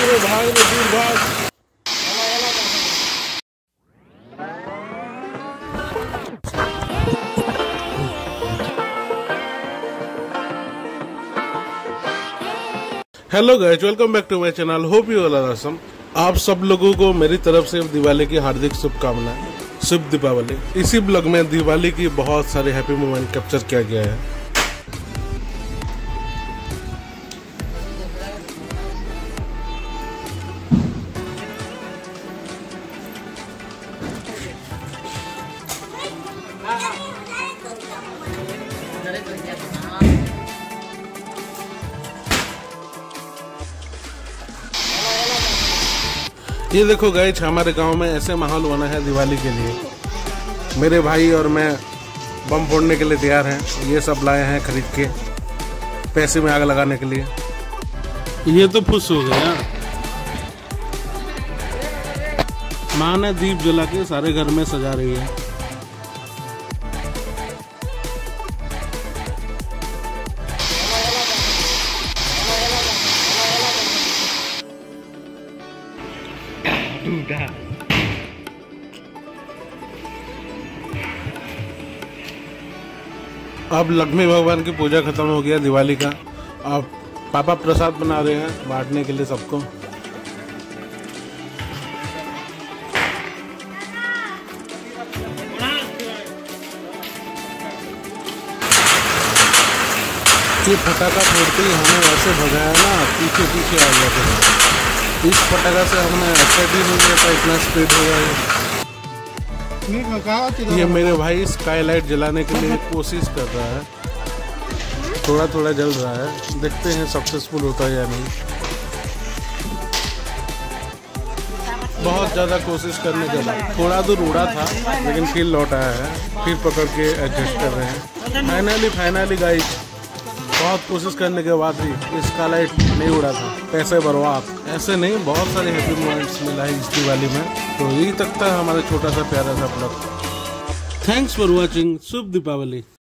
अरे भाग रे दूर भाग। Hello guys, welcome back to my channel. Hope you all are awesome. आप सब लोगों को मेरी तरफ से दिवाली की हार्दिक शुभकामनाएं। शुभ दीपावली। इसी ब्लॉग में दिवाली की बहुत सारे हैप्पी मोमेंट कैप्चर किया गया है। ये देखो गाइस, हमारे गांव में ऐसे माहौल बना है दिवाली के लिए। मेरे भाई और मैं बम फोड़ने के लिए तैयार हैं। ये सब लाए हैं खरीद के, पैसे में आग लगाने के लिए। ये तो खुश हो गया। माँ ने दीप जला के सारे घर में सजा रही है। अब लक्ष्मी भगवान की पूजा खत्म हो गया दिवाली का। अब पापा प्रसाद बना रहे हैं बांटने के लिए सबको। ये फटाका फोड़ते ही हमें ऐसे भगाया ना, पीछे पीछे आ गया था। इस फटाका से हमने ऐसे भी नहीं किया था, इतना स्पीड हो गया। ये मेरे भाई स्काईलाइट जलाने के लिए कोशिश कर रहा है। थोड़ा थोड़ा जल रहा है, देखते हैं सक्सेसफुल होता है या नहीं। बहुत ज़्यादा कोशिश करने के बाद थोड़ा दूर उड़ा था, लेकिन फिर लौट आया है। फिर पकड़ के एडजस्ट कर रहे हैं। फाइनली गाइस, बहुत कोशिश करने के बाद भी स्काईलाइट नहीं उड़ा था। पैसे बर्बाद। ऐसे नहीं, बहुत सारे हैप्पी मोमेंट्स मिला है इस दिवाली में। तो यही तक था हमारा छोटा सा प्यारा सा ब्लॉग। Thanks for watching. शुभ दीपावली।